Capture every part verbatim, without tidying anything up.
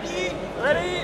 Ready? Ready?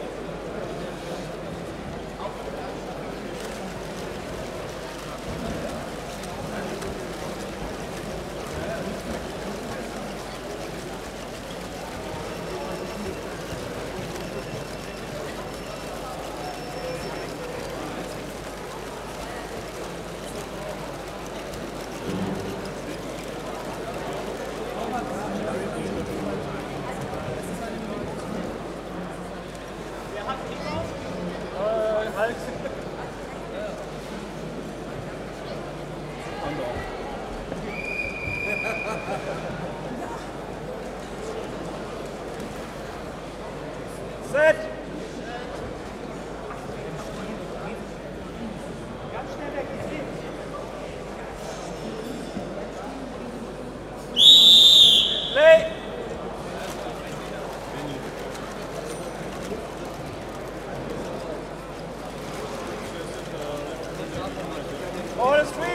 Set! Ganz schnell weg, ihr seht. Play! All is free!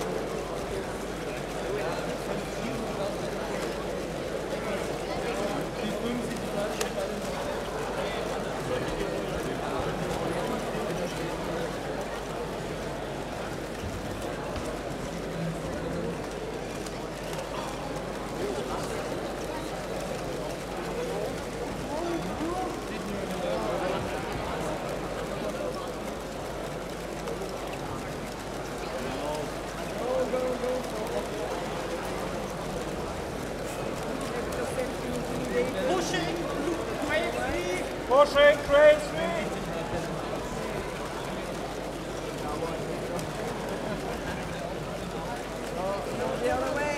Pushing, crazy. Pushing, crazy! The other way.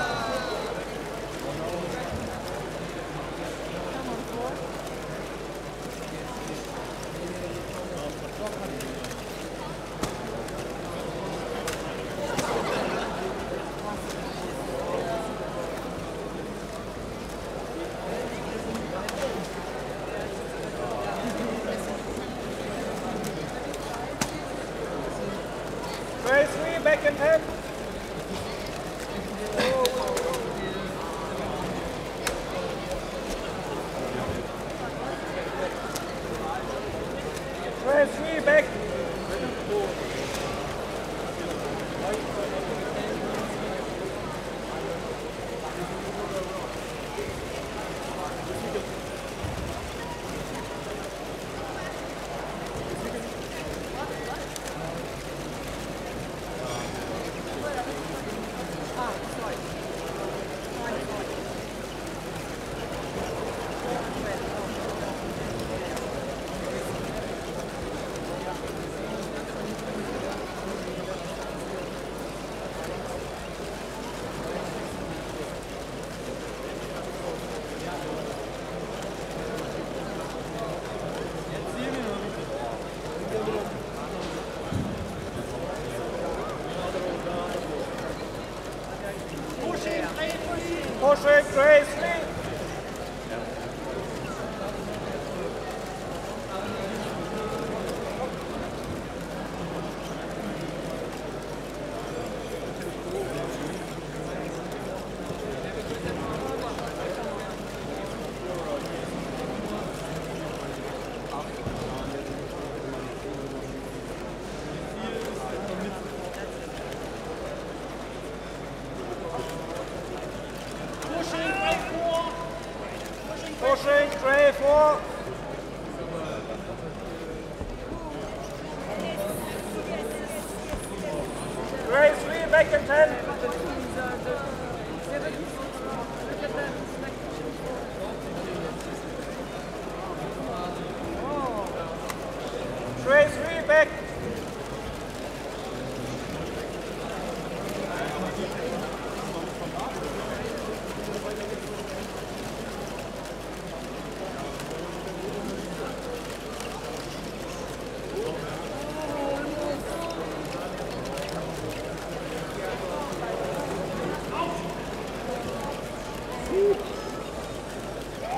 Crazy, back and ten! Crazy, back! Pushing, crazy. Pushing, crazy! Pushing, three, four. Pushing, three, Pushing, three, four! Crazy, back and ten! Crazy, back!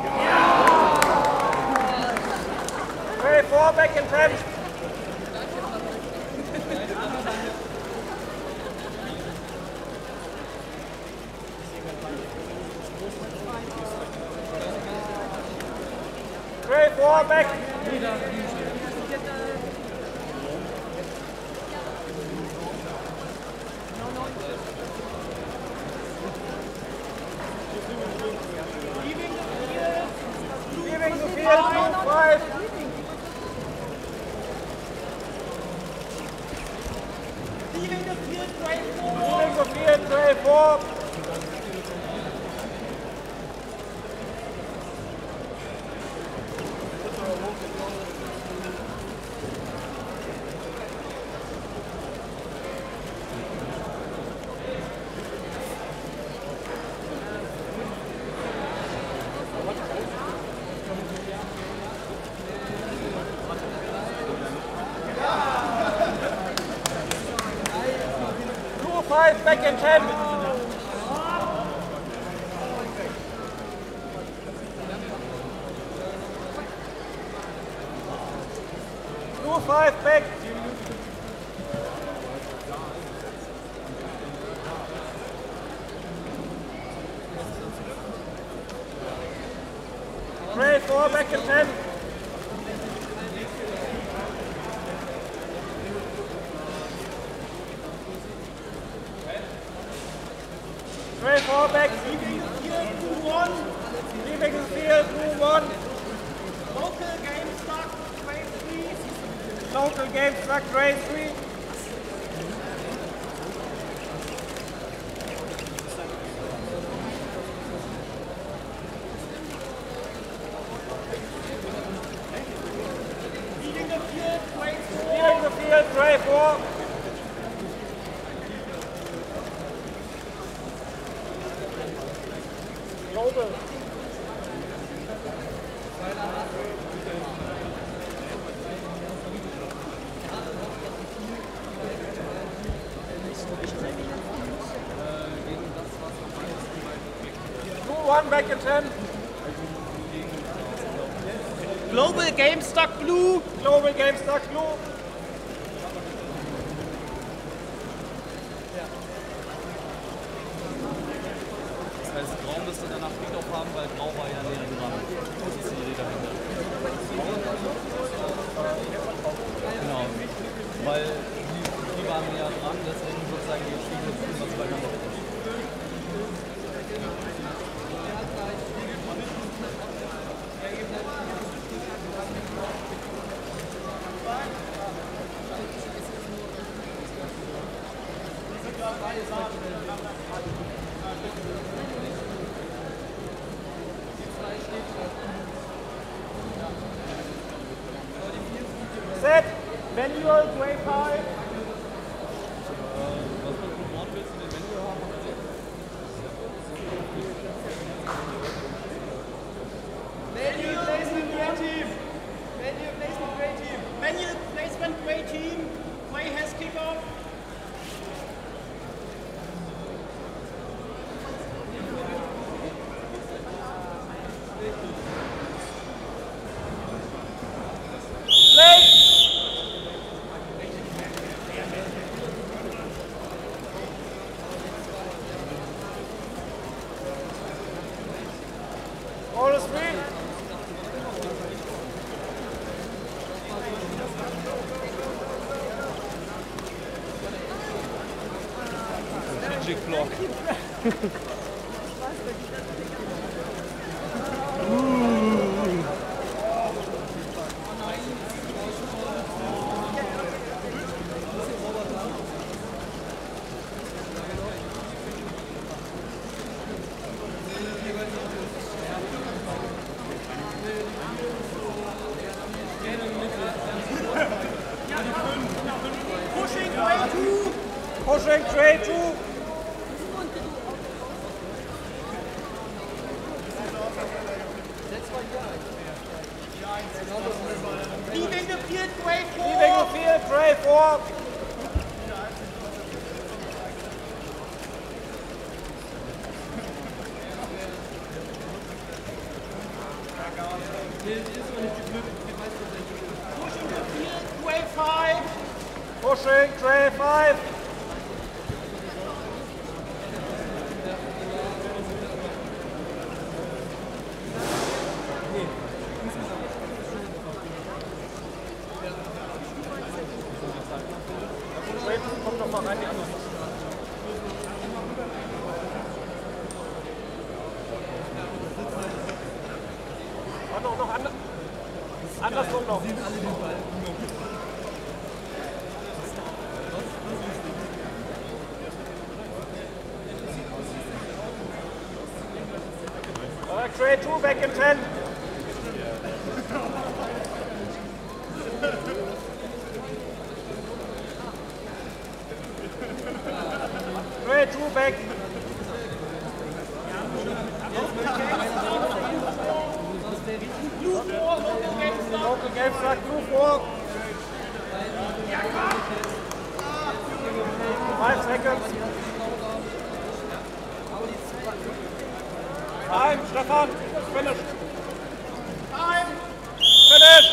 Three, four, back and ten! four back. Leaving the field, blue five. Leaving the field, gray four. Leaving the field, gray four. Blue five, back in ten. Blue five, back. Gray four, back in ten. Gray four, back. Leaving the field, blue one. Leaving the field, blue one. Local game start, gray three. Local game struck, gray three. Leaving the field, gray four. Leaving the field, gray four. Global. Blue one, back in ten. Global game stock, blue. Global game stuck, blue. Das heißt, Grau müsste danach Friedhof haben, weil Grau war ja näher dran. Das ist die Idee dahinter. Genau. Weil die, die waren näher dran, deswegen sozusagen die Schiene was übereinander ist. Set. Manual, gray five. Was für ein Wort willst du den Menü haben? Manual placement, gray team. Manual placement, gray team. Manual placement, gray team. Gray has kickoff. Play. All is free. Magic Block. Pushing gray two. Pushing gray two. Leaving the field, gray four. Leaving the field, gray four. Pushing the field, gray five. Pushing gray five. Andersrum noch. sind alle den Ball. Uh, Trey two, back in ten. Trey two, back. Local game start, two four. Five seconds. Time, Stefan. Finish. Time. Finish.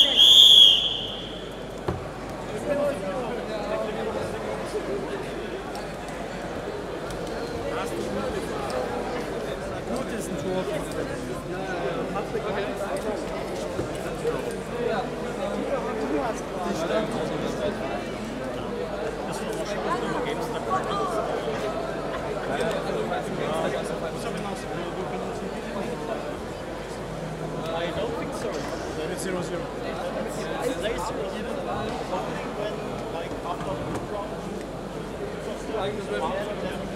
Gut ist ein Tor. I don't think so. Then it's zero zero. They zero zero when like after the round.